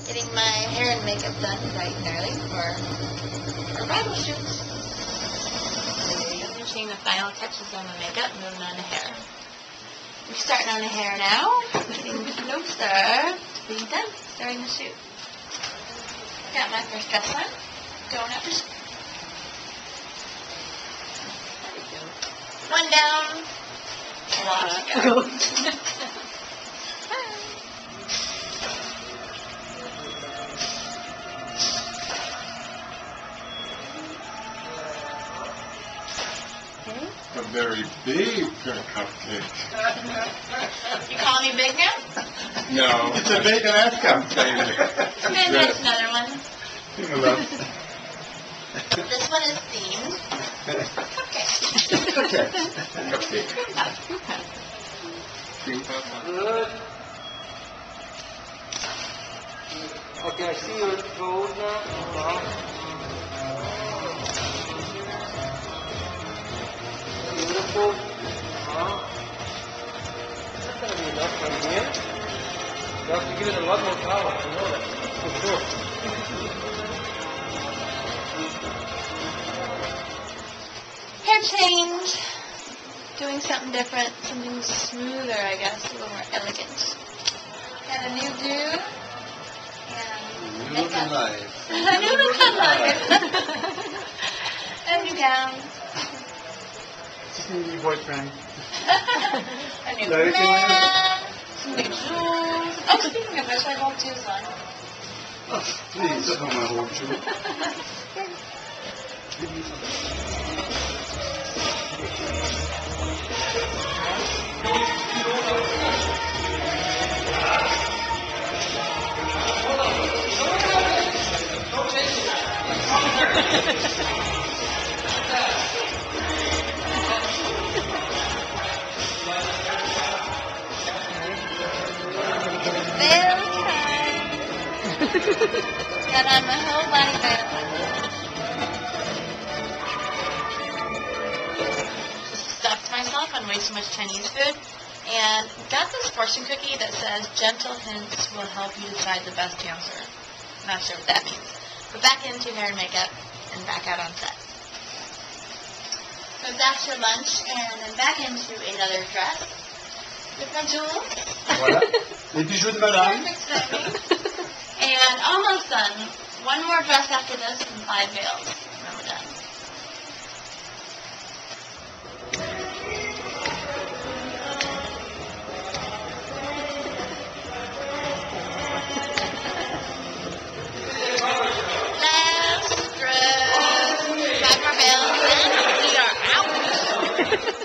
Getting my hair and makeup done bright and early for our bridal shoot. Finishing the final touches on the makeup, moving on to hair. We're starting on the hair now, getting closer to being done, starting the shoot. Got my first dress on, going up. One down, a lot to go. A very big cupcake. You calling me big now? No, it's a bacon-ass cupcake. Maybe that's another one. Hello. This one is themed. Cupcake. Cupcake. Good. Okay, I see your toes now. Beautiful. That's going to be enough right here. You have to give it a lot more power. You know that, for sure. Hair change. Doing something different. Something smoother, I guess. A little more elegant. Got a new do. And makeup. A new look on life. A new gown. New boyfriend. A new man. Some new jewels. Oh, speaking of which, I hold jewels on. Oh, please, don't want to hold you. Veil time. Got on my whole body veil. Stuffed myself on way too much Chinese food. And got this fortune cookie that says gentle hints will help you decide the best answer. Not sure what that means. But back into hair and makeup and back out on set. So that's your lunch and then back into another dress with my jewels. Voilà. Les bijoux de madame. Perfect timing. And almost done. One more dress after this and 5 veils. And we're done. Last dress. 5 more veils and we are out.